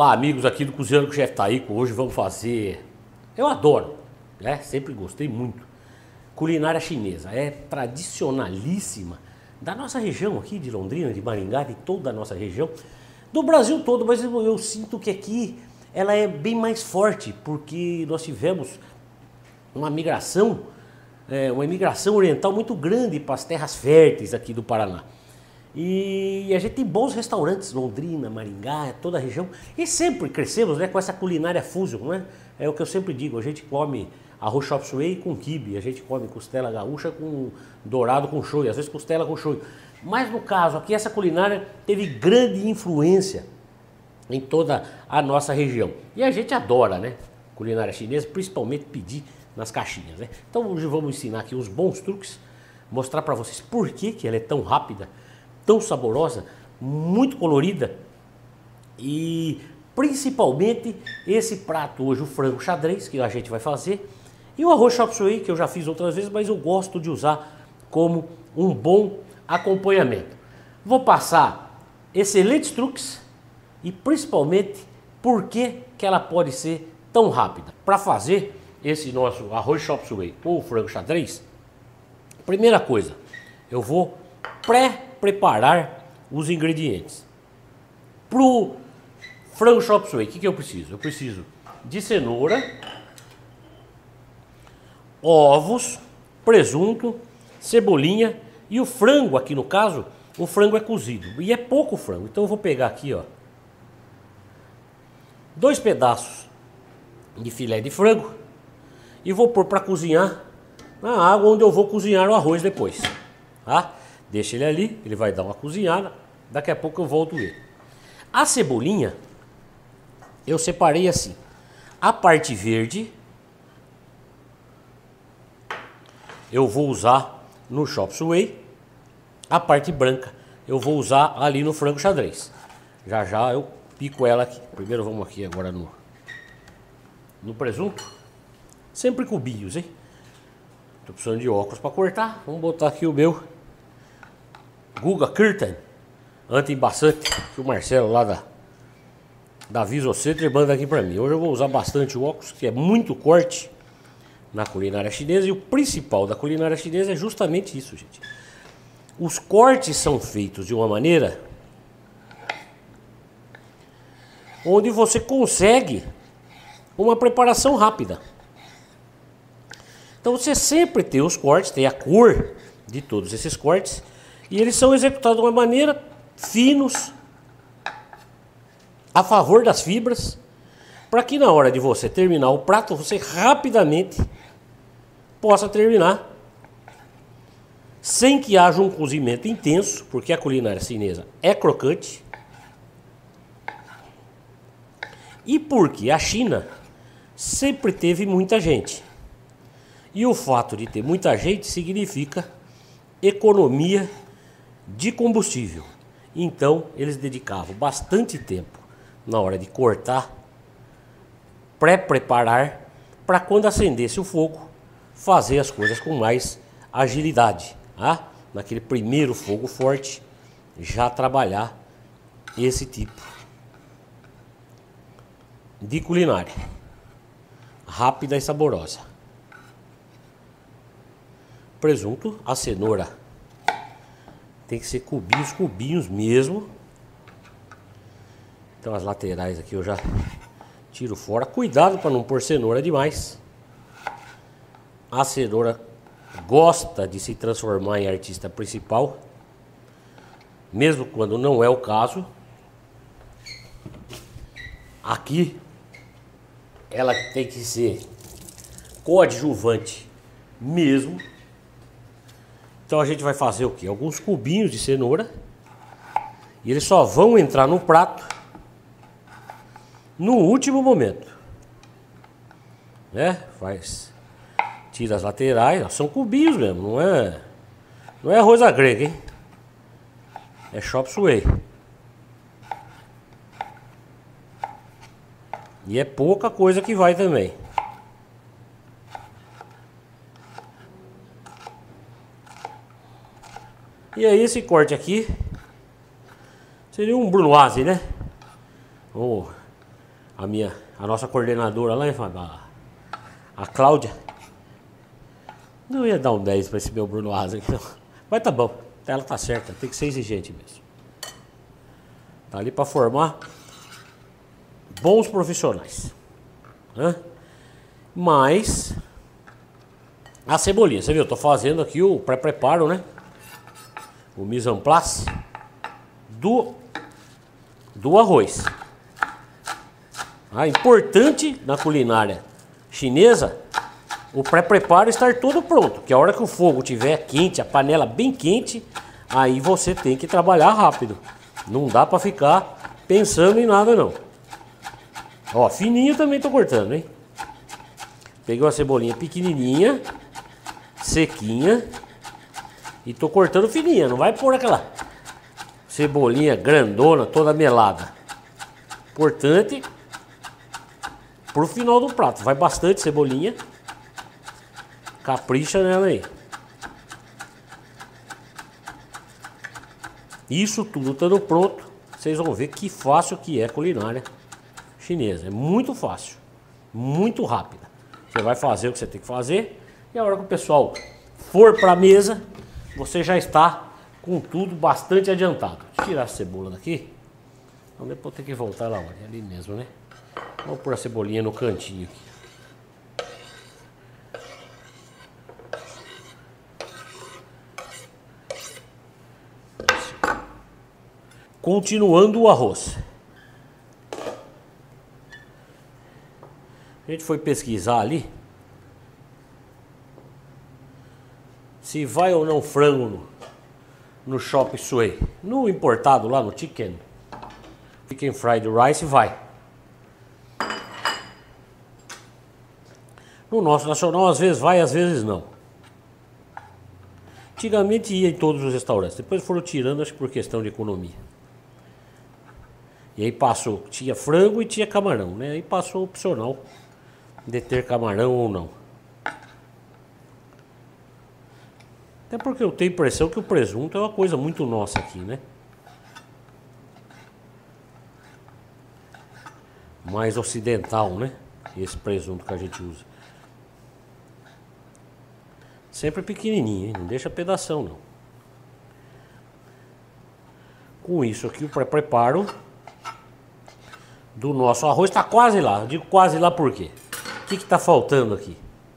Olá, amigos aqui do Cozinhando com o Chefe Taíco. Hoje vamos fazer... Eu adoro, né? Sempre gostei muito. Culinária chinesa. É tradicionalíssima da nossa região aqui de Londrina, de Maringá, de toda a nossa região. Do Brasil todo, mas eu sinto que aqui ela é bem mais forte, porque nós tivemos uma imigração oriental muito grande para as terras férteis aqui do Paraná. E a gente tem bons restaurantes, Londrina, Maringá, toda a região. E sempre crescemos, né, com essa culinária fusion, né? É o que eu sempre digo, a gente come arroz chop suey com quibe, a gente come costela gaúcha com dourado com shoyu, às vezes costela com shoyu. Mas no caso aqui, essa culinária teve grande influência em toda a nossa região. E a gente adora, né, culinária chinesa, principalmente pedir nas caixinhas, né? Então hoje vamos ensinar aqui uns bons truques, mostrar para vocês por que ela é tão rápida, tão saborosa, muito colorida e principalmente esse prato hoje, o frango xadrez, que a gente vai fazer, e o arroz chop suey, que eu já fiz outras vezes, mas eu gosto de usar como um bom acompanhamento. Vou passar excelentes truques e principalmente por que ela pode ser tão rápida. Para fazer esse nosso arroz chop suey ou frango xadrez, primeira coisa, eu vou preparar os ingredientes. Pro frango chop suey, o que eu preciso? Eu preciso de cenoura, ovos, presunto, cebolinha e o frango aqui no caso, o frango é cozido e é pouco frango. Então eu vou pegar aqui, ó, 2 pedaços de filé de frango e vou pôr para cozinhar na água onde eu vou cozinhar o arroz depois, tá? Deixa ele ali, ele vai dar uma cozinhada, daqui a pouco eu volto ele. A cebolinha, eu separei assim, a parte verde eu vou usar no chop suey, a parte branca eu vou usar ali no frango xadrez. Já já eu pico ela aqui. Primeiro vamos aqui agora no presunto, sempre cubinhos, hein? Tô precisando de óculos para cortar, vamos botar aqui o meu Guga Kirtan anti-embaçante, que o Marcelo lá da Visocenter manda aqui pra mim. Hoje eu vou usar bastante o óculos, que é muito corte na culinária chinesa, e o principal da culinária chinesa é justamente isso, gente. Os cortes são feitos de uma maneira onde você consegue uma preparação rápida. Então você sempre tem os cortes, tem a cor de todos esses cortes, e eles são executados de uma maneira finos, a favor das fibras, para que na hora de você terminar o prato, você rapidamente possa terminar, sem que haja um cozimento intenso, porque a culinária chinesa é crocante, e porque a China sempre teve muita gente. E o fato de ter muita gente significa economia de combustível. Então eles dedicavam bastante tempo na hora de cortar, preparar, para quando acendesse o fogo, fazer as coisas com mais agilidade, tá? Naquele primeiro fogo forte, já trabalhar esse tipo de culinária rápida e saborosa. Presunto, a cenoura tem que ser cubinhos mesmo. Então as laterais aqui eu já tiro fora. Cuidado para não pôr cenoura demais. A cenoura gosta de se transformar em artista principal, mesmo quando não é o caso. Aqui ela tem que ser coadjuvante mesmo. Então a gente vai fazer o que? Alguns cubinhos de cenoura, e eles só vão entrar no prato no último momento, né? Tira as laterais, são cubinhos mesmo, não é arroz à grega, hein? É chop suey. E é pouca coisa que vai também. E aí esse corte aqui seria um brunoise, né? Vamos a nossa coordenadora lá, a Cláudia. Não ia dar um 10 para esse meu Bruno Asa aqui, não. Mas tá bom, ela tá certa, tem que ser exigente mesmo. Tá ali para formar bons profissionais, né? Mas a cebolinha, você viu? Eu tô fazendo aqui o pré-preparo, né? O mise en place do arroz. Importante na culinária chinesa o pré-preparo estar todo pronto, que a hora que o fogo estiver quente, a panela bem quente, aí você tem que trabalhar rápido. Não dá para ficar pensando em nada não. Ó, fininho também tô cortando, hein? Peguei uma cebolinha pequenininha, sequinha, e tô cortando fininha. Não vai pôr aquela cebolinha grandona, toda melada. Importante pro final do prato. Vai bastante cebolinha. Capricha nela aí. Isso tudo estando pronto, vocês vão ver que fácil que é a culinária chinesa. É muito fácil, muito rápida. Você vai fazer o que você tem que fazer e a hora que o pessoal for para a mesa, você já está com tudo bastante adiantado. Deixa eu tirar a cebola daqui. Então depois tem que voltar lá, olha, ali mesmo, né? Vamos pôr a cebolinha no cantinho aqui. Continuando o arroz. A gente foi pesquisar ali se vai ou não frango no Chop Suey. No importado lá no Chicken Fried Rice vai. No nosso nacional às vezes vai, às vezes não. Antigamente ia em todos os restaurantes, depois foram tirando, acho que por questão de economia. E aí passou, tinha frango e tinha camarão, né? Aí passou opcional de ter camarão ou não. Até porque eu tenho a impressão que o presunto é uma coisa muito nossa aqui, né? Mais ocidental, né? Esse presunto que a gente usa. Sempre pequenininho, hein? Não deixa pedação, não. Com isso aqui, o pré-preparo do nosso arroz está quase lá. Eu digo quase lá por quê? O que está faltando aqui?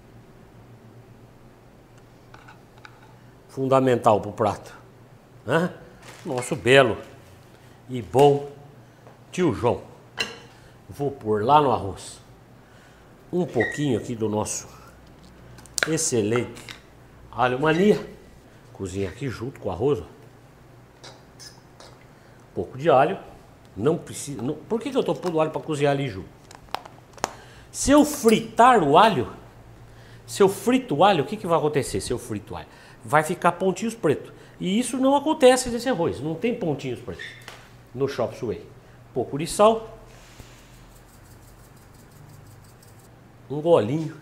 Fundamental para o prato. Hã? Nosso belo e bom tio João. Vou pôr lá no arroz um pouquinho aqui do nosso excelente alho mania. Cozinha aqui junto com o arroz. Ó. Um pouco de alho. Não precisa. Não, por que eu estou pondo alho para cozinhar ali junto? Se eu fritar o alho, se eu frito o alho, o que vai acontecer se eu frito o alho? Vai ficar pontinhos pretos. E isso não acontece nesse arroz. Não tem pontinhos pretos no Chop Suey. Um pouco de sal. Um golinho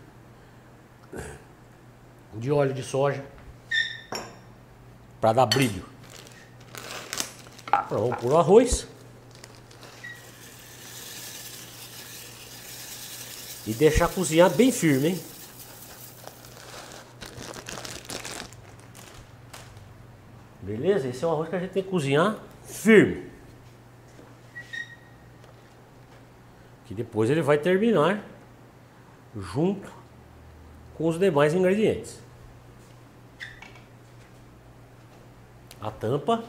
de óleo de soja para dar brilho. Então, vamos pôr o arroz e deixar cozinhar bem firme, hein? Beleza? Esse é o arroz que a gente tem que cozinhar firme, que depois ele vai terminar junto com os demais ingredientes. A tampa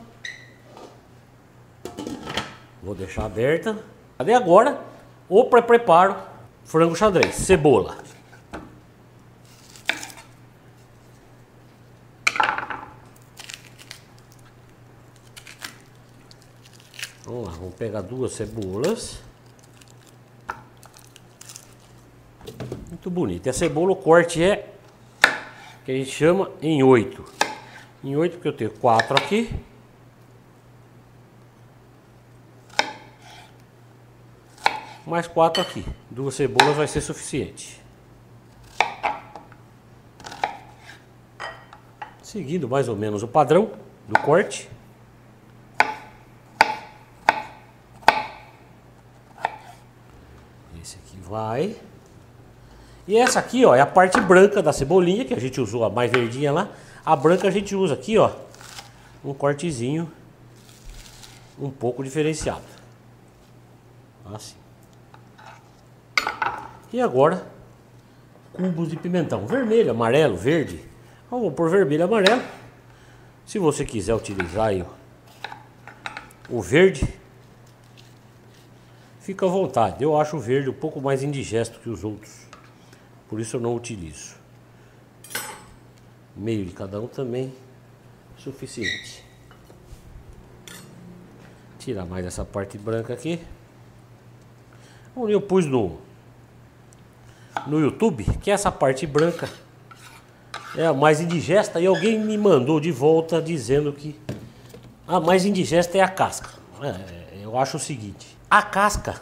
vou deixar aberta. Cadê agora o pré-preparo? Frango xadrez, cebola. Vamos lá, vamos pegar 2 cebolas. Muito bonito. E a cebola, o corte é que a gente chama em 8. Em 8 porque eu tenho 4 aqui. Mais 4 aqui. 2 cebolas vai ser suficiente. Seguindo mais ou menos o padrão do corte. Esse aqui vai. E essa aqui, ó, é a parte branca da cebolinha, que a gente usou a mais verdinha lá. A branca a gente usa aqui, ó, um cortezinho um pouco diferenciado. Assim. E agora, cubos de pimentão. Vermelho, amarelo, verde. Vamos pôr vermelho e amarelo. Se você quiser utilizar aí, ó, o verde, fica à vontade. Eu acho o verde um pouco mais indigesto que os outros. Por isso eu não utilizo. Meio de cada um também suficiente. Tirar mais essa parte branca aqui. Eu pus no YouTube que essa parte branca é a mais indigesta. E alguém me mandou de volta dizendo que a mais indigesta é a casca. Eu acho o seguinte. A casca,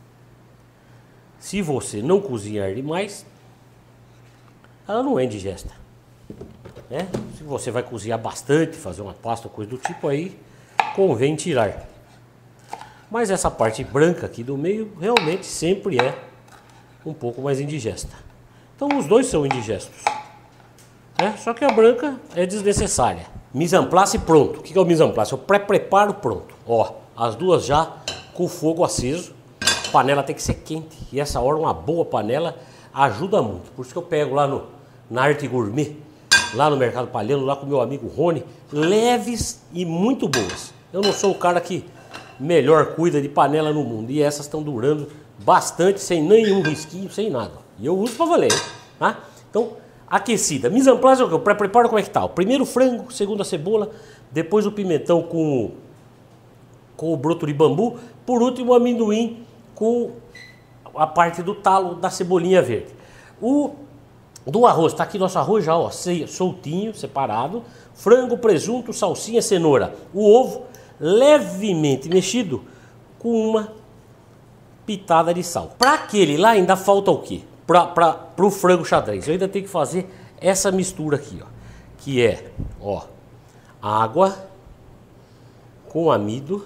se você não cozinhar demais, ela não é indigesta, né? Se você vai cozinhar bastante, fazer uma pasta ou coisa do tipo, aí convém tirar. Mas essa parte branca aqui do meio realmente sempre é um pouco mais indigesta. Então os dois são indigestos, né? Só que a branca é desnecessária. Mise en place pronto. O que é o mise en place? É o pré-preparo pronto. Ó, as duas já com o fogo aceso. A panela tem que ser quente. E essa hora uma boa panela ajuda muito. Por isso que eu pego lá na Arte Gourmet, lá no Mercado Palhano, lá com meu amigo Rony, leves e muito boas. Eu não sou o cara que melhor cuida de panela no mundo. E essas estão durando bastante, sem nenhum risquinho, sem nada. E eu uso pra valer, tá? Então, aquecida. Mise en place é o que? O pré-preparo como é que tá? O primeiro frango, segundo a cebola, depois o pimentão com o broto de bambu, por último o amendoim com a parte do talo da cebolinha verde. Do arroz, tá aqui nosso arroz já, ó, soltinho, separado. Frango, presunto, salsinha, cenoura. O ovo levemente mexido com uma pitada de sal. Para aquele lá ainda falta o quê? Para o frango xadrez, eu ainda tenho que fazer essa mistura aqui, ó, que é, ó, água com amido,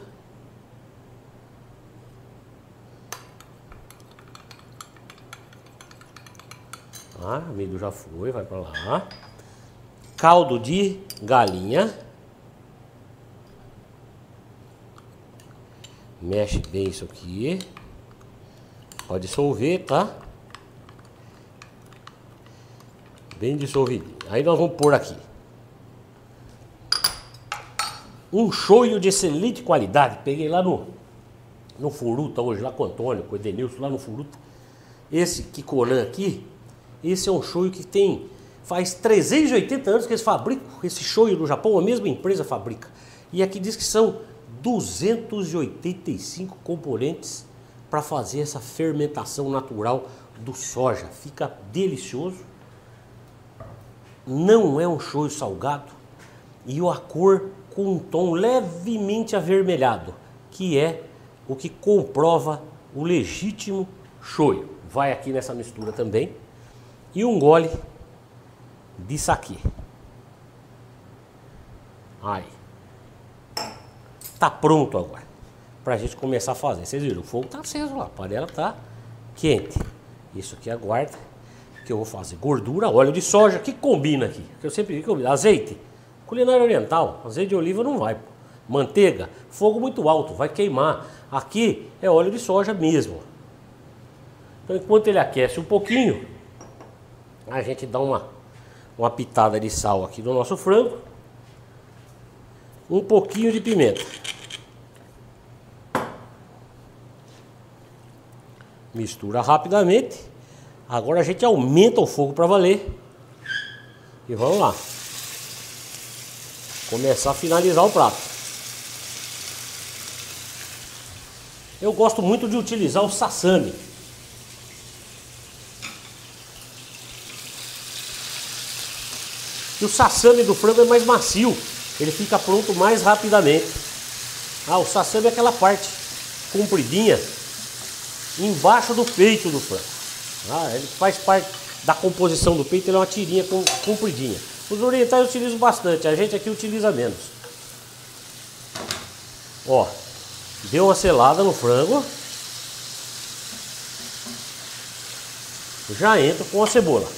amido já foi, vai para lá, caldo de galinha, mexe bem isso aqui, pode dissolver, tá? Bem dissolvido. Aí nós vamos pôr aqui um shoyu de excelente qualidade. Peguei lá no Furuta hoje, lá com o Antônio, com o Edenilson, lá no Furuta. Esse Kikoran aqui, esse é um shoyu que faz 380 anos que eles fabricam esse shoyu no Japão, a mesma empresa fabrica. E aqui diz que são 285 componentes para fazer essa fermentação natural do soja. Fica delicioso. Não é um shoyu salgado e a cor com um tom levemente avermelhado, que é o que comprova o legítimo shoyu. Vai aqui nessa mistura também. E um gole de saquê. Aí. Tá pronto agora pra gente começar a fazer. Vocês viram, o fogo tá aceso lá, a panela tá quente. Isso aqui aguarda que eu vou fazer. Gordura, óleo de soja, que combina aqui? Que eu sempre digo, azeite, culinária oriental, azeite de oliva não vai. Manteiga, fogo muito alto, vai queimar. Aqui é óleo de soja mesmo. Então enquanto ele aquece um pouquinho, a gente dá uma pitada de sal aqui no nosso frango. Um pouquinho de pimenta. Mistura rapidamente. Agora a gente aumenta o fogo para valer. E vamos lá. Começar a finalizar o prato. Eu gosto muito de utilizar o sassami. E o sassami do frango é mais macio. Ele fica pronto mais rapidamente. O sassami é aquela parte compridinha embaixo do peito do frango. Ele faz parte da composição do peito, ele é uma tirinha compridinha. Os orientais utilizam bastante, a gente aqui utiliza menos. Ó, deu uma selada no frango. já entro com a cebola.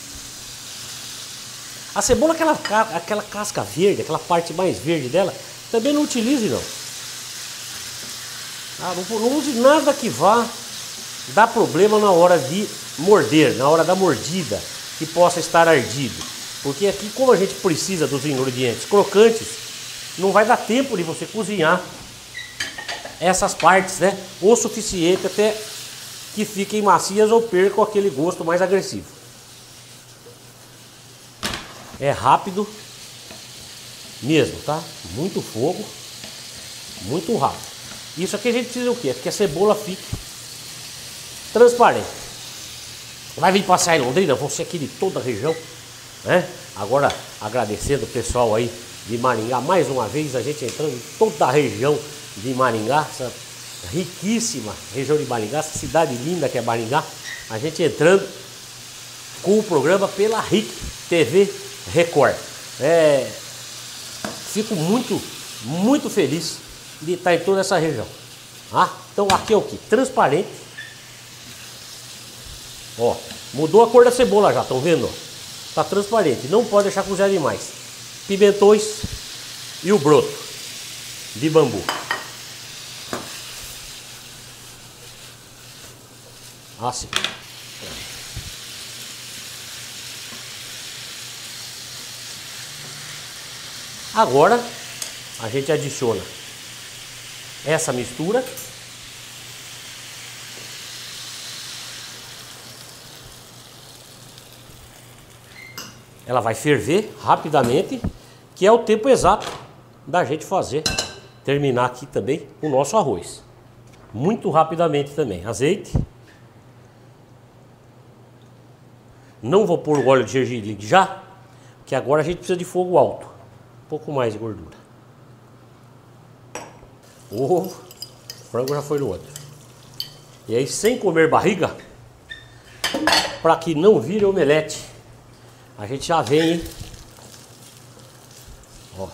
A cebola, aquela casca verde, aquela parte mais verde dela, também não utilize não. Ah, não use nada que vá dar problema na hora de morder, na hora da mordida, que possa estar ardido. Porque aqui, como a gente precisa dos ingredientes crocantes, não vai dar tempo de você cozinhar essas partes, né? O suficiente até que fiquem macias ou percam aquele gosto mais agressivo. É rápido mesmo, tá? Muito fogo, muito rápido. Isso aqui a gente precisa o quê? Que a cebola fique transparente. Vai vir passear em Londrina, você aqui de toda a região, né? Agora agradecendo o pessoal aí de Maringá, mais uma vez a gente entrando em toda a região de Maringá, essa riquíssima região de Maringá, essa cidade linda que é Maringá, a gente entrando com o programa pela RIC TV Record. Fico muito feliz de estar em toda essa região. Então aqui é o que? Transparente. Ó, mudou a cor da cebola já, estão vendo? Tá transparente, não pode deixar cozinhar demais. Pimentões e o broto de bambu. Assim. Agora a gente adiciona essa mistura. Ela vai ferver rapidamente, que é o tempo exato da gente terminar aqui também o nosso arroz. Muito rapidamente também. Azeite. Não vou pôr o óleo de gergelim já, que agora a gente precisa de fogo alto. Um pouco mais de gordura. Ovo. O frango já foi no outro. E aí, sem comer barriga, para que não vire omelete, a gente já vem, hein? Ó.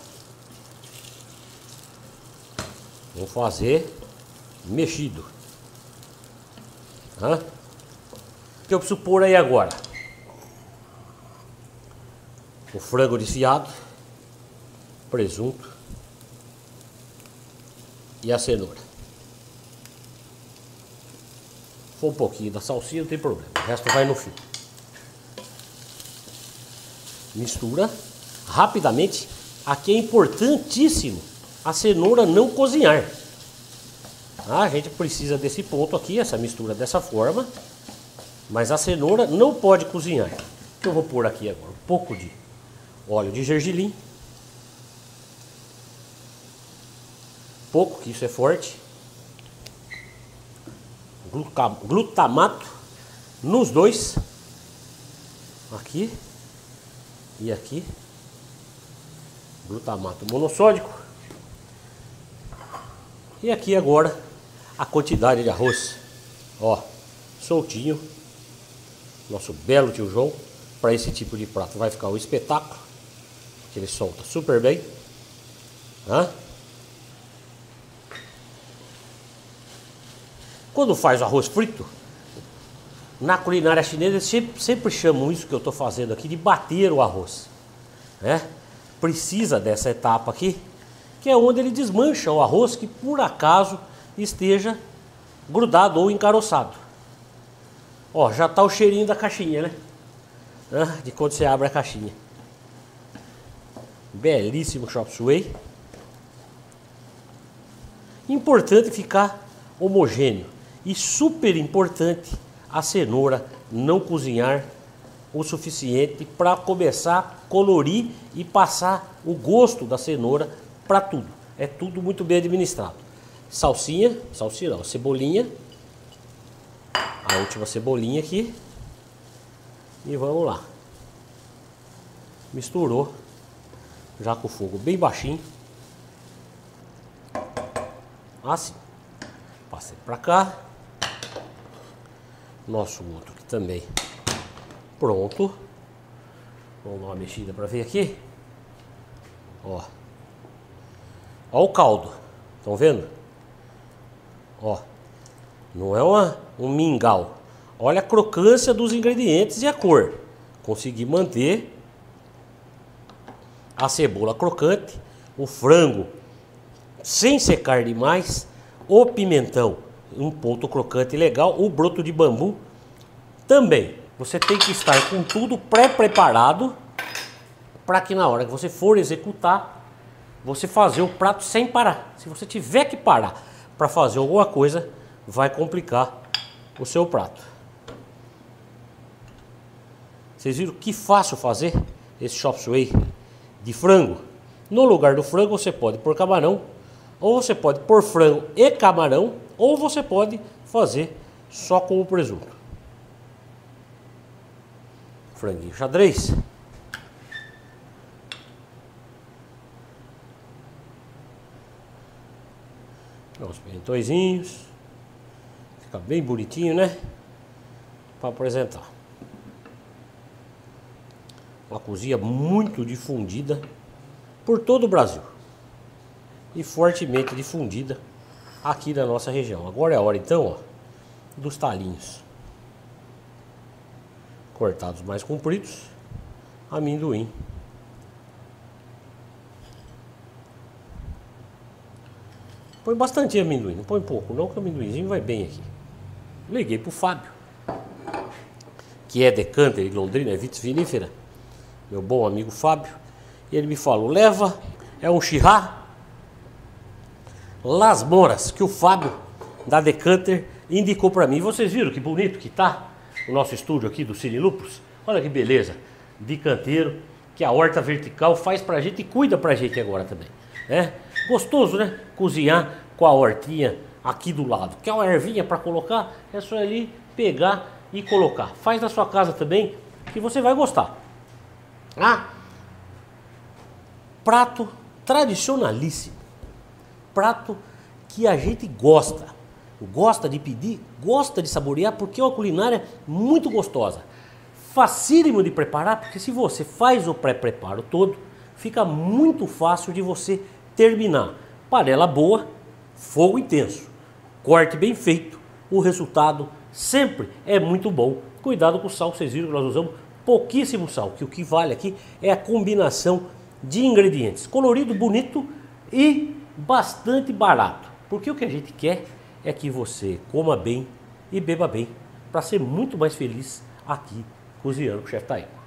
Vou fazer mexido. O que eu preciso pôr aí agora? O frango desfiado, presunto e a cenoura. Se for um pouquinho da salsinha, não tem problema. O resto vai no fim. Mistura rapidamente. Aqui é importantíssimo a cenoura não cozinhar. A gente precisa desse ponto aqui, essa mistura dessa forma. Mas a cenoura não pode cozinhar. Então eu vou pôr aqui agora um pouco de óleo de gergelim. Pouco, que isso é forte. Glutamato nos dois. Aqui e aqui. Glutamato monossódico. E aqui agora a quantidade de arroz. Ó, soltinho. Nosso belo tio João. Para esse tipo de prato vai ficar um espetáculo. Que ele solta super bem. Quando faz o arroz frito, na culinária chinesa sempre chamam isso que eu estou fazendo aqui de bater o arroz, né? Precisa dessa etapa aqui, que é onde ele desmancha o arroz que por acaso esteja grudado ou encaroçado. Ó, já está o cheirinho da caixinha, né? De quando você abre a caixinha. Belíssimo chop suey. Importante ficar homogêneo. E super importante a cenoura não cozinhar o suficiente para começar a colorir e passar o gosto da cenoura para tudo. É tudo muito bem administrado. Salsinha não, cebolinha. A última cebolinha aqui. E vamos lá. Misturou. Já com o fogo bem baixinho. Assim. Passei para cá. Nosso outro aqui também pronto. Vamos dar uma mexida para ver aqui. Ó o caldo. Estão vendo? Ó. Não é um mingau. Olha a crocância dos ingredientes e a cor. Consegui manter a cebola crocante, o frango sem secar demais, o pimentão um ponto crocante legal, o broto de bambu também. Você tem que estar com tudo pré-preparado para que na hora que você for executar, você fazer o prato sem parar. Se você tiver que parar para fazer alguma coisa, vai complicar o seu prato. Vocês viram que fácil fazer esse chop suey de frango? No lugar do frango você pode pôr camarão, ou você pode pôr frango e camarão, ou você pode fazer só com o presunto. Franguinho xadrez. Os pimentõezinhos. Fica bem bonitinho, né? Para apresentar. Uma cozinha muito difundida por todo o Brasil. E fortemente difundida aqui na nossa região. Agora é a hora então, ó, dos talinhos. Cortados mais compridos. Amendoim. Põe bastante amendoim, não põe pouco não, que o amendoinzinho vai bem aqui. Liguei pro Fábio, que é decanter de Londrina, é vitivinífera, meu bom amigo Fábio, e ele me falou, leva, é um Chirá Las Moras, que o Fábio da Decanter indicou para mim. Vocês viram que bonito que tá o nosso estúdio aqui do Cine Lupus? Olha que beleza de canteiro que a horta vertical faz pra gente e cuida pra gente agora também. É gostoso, né? Cozinhar com a hortinha aqui do lado. Quer uma ervinha para colocar? É só ali pegar e colocar. Faz na sua casa também que você vai gostar. Ah, prato tradicionalíssimo. Prato que a gente gosta de pedir, gosta de saborear, porque é uma culinária muito gostosa. Facílimo de preparar, porque se você faz o pré-preparo todo, fica muito fácil de você terminar. Panela boa, fogo intenso, corte bem feito, o resultado sempre é muito bom. Cuidado com o sal, vocês viram que nós usamos pouquíssimo sal, que o que vale aqui é a combinação de ingredientes. Colorido, bonito e bastante barato. Porque o que a gente quer é que você coma bem e beba bem, para ser muito mais feliz aqui cozinhando com o Chefe Taíco.